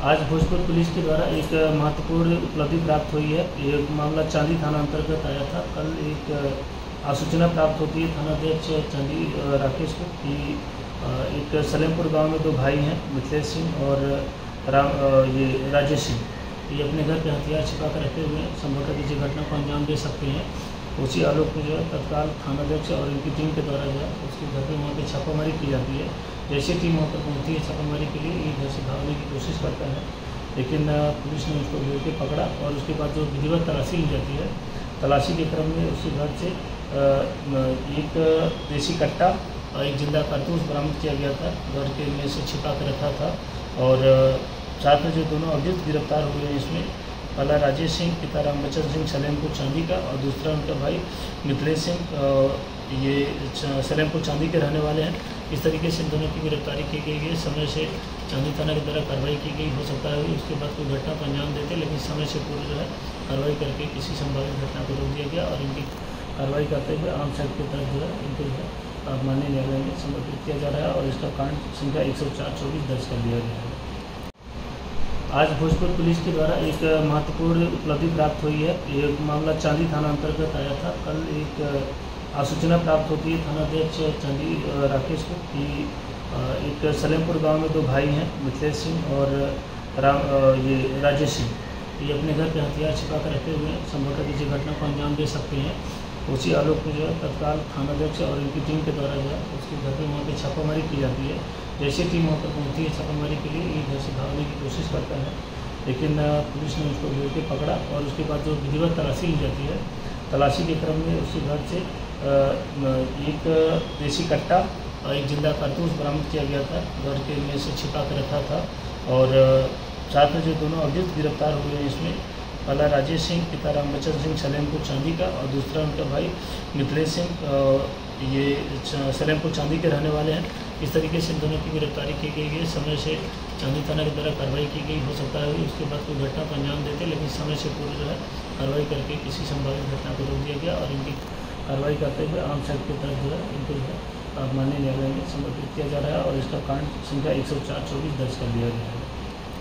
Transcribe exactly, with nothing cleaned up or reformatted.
आज भोजपुर पुलिस के द्वारा एक महत्वपूर्ण उपलब्धि प्राप्त हुई है। ये मामला चांदी थाना अंतर्गत आया था। कल एक आसूचना प्राप्त होती है थानाध्यक्ष चांदी राकेश को कि एक सलेमपुर गांव में दो भाई हैं, मिथिलेश सिंह और राम ये राजेश सिंह, ये अपने घर पे हथियार छिपा कर रखे हुए हैं, संभवतः किसी घटना को अंजाम दे सकते हैं। उसी आलोक में जो है तत्काल थानाध्यक्ष और इनकी टीम के द्वारा जो है उसके घर पे वहाँ पे छापामारी की जाती है। जैसे टीम वहाँ पर पहुँचती है छापामारी के लिए, ये घर से भागने की कोशिश करता है, लेकिन पुलिस ने उसको घेर के पकड़ा और उसके बाद जो विधिवत तलाशी ली जाती है, तलाशी के क्रम में उसके घर से एक देसी कट्टा और एक जिंदा कारतूस बरामद किया गया था। घर के में से छिपा कर रखा था और साथ में जो दोनों अभियुक्त गिरफ्तार हुए हैं इसमें पहला राजेश सिंह पिता रामबचन सिंह सलेमपुर चांदी का और दूसरा उनका भाई मिथिलेश सिंह, ये सलेमपुर चांदी के रहने वाले हैं। इस तरीके से इन दोनों की गिरफ्तारी की गई है। समय से चांदी थाना के द्वारा कार्रवाई की गई। हो सकता है उसके बाद कोई घटना को अंजाम देते, लेकिन समय से पूर्व जो है कार्रवाई करके किसी संभावित घटना को रोक दिया गया और इनकी कार्रवाई करते हुए आम एक्ट के तहत जो है इनको जो है माननीय न्यायालय में समर्पित किया जा रहा है और इसका कांड संख्या एक सौ चार चौबीस दर्ज कर लिया गया है। आज भोजपुर पुलिस के द्वारा एक महत्वपूर्ण उपलब्धि प्राप्त हुई है। ये मामला चांदी थाना अंतर्गत आया था। कल एक आसूचना प्राप्त होती है थानाध्यक्ष चांदी राकेश को कि एक सलेमपुर गांव में दो भाई हैं, मिथिलेश सिंह और राम ये राजेश सिंह, ये अपने घर पे हथियार छिपा कर रखे हुए हैं, संभवतः किसी घटना को अंजाम दे सकते हैं। उसी आलोक में जो है तत्काल थानाध्यक्ष और इनकी टीम के द्वारा जो है उसके घर पे वहाँ पे छापामारी की जाती है। जैसे टीम वहाँ पर पहुँचती है छापामारी के लिए, ये घर से भागने की कोशिश करता है, लेकिन पुलिस ने उसको घेर के पकड़ा और उसके बाद जो विधिवत तलाशी ली जाती है, तलाशी के क्रम में उसके घर से एक देसी कट्टा और एक जिंदा कारतूस बरामद किया गया था। घर के में से छिपा कर रखा था और साथ में जो दोनों अभियुक्त गिरफ्तार हुए हैं इसमें पहला राजेश सिंह पिता रामबचन सिंह सलेमपुर चांदी का और दूसरा उनका भाई मिथिलेश सिंह, ये सलेमपुर चांदी के रहने वाले हैं। इस तरीके से इन दोनों की गिरफ्तारी की गई है। समय से चांदी थाना के द्वारा कार्रवाई की गई। हो सकता है उसके बाद कोई घटना को अंजाम देते, लेकिन समय से पूर्व जो है कार्रवाई करके किसी संभावित घटना को रोक दिया गया और इनकी कार्रवाई करते हुए आम एक्ट के तहत जो है इनको जो है माननीय न्यायालय में समर्पित किया जा रहा है और इसका कांड संख्या एक सौ चार चौबीस दर्ज कर लिया गया है।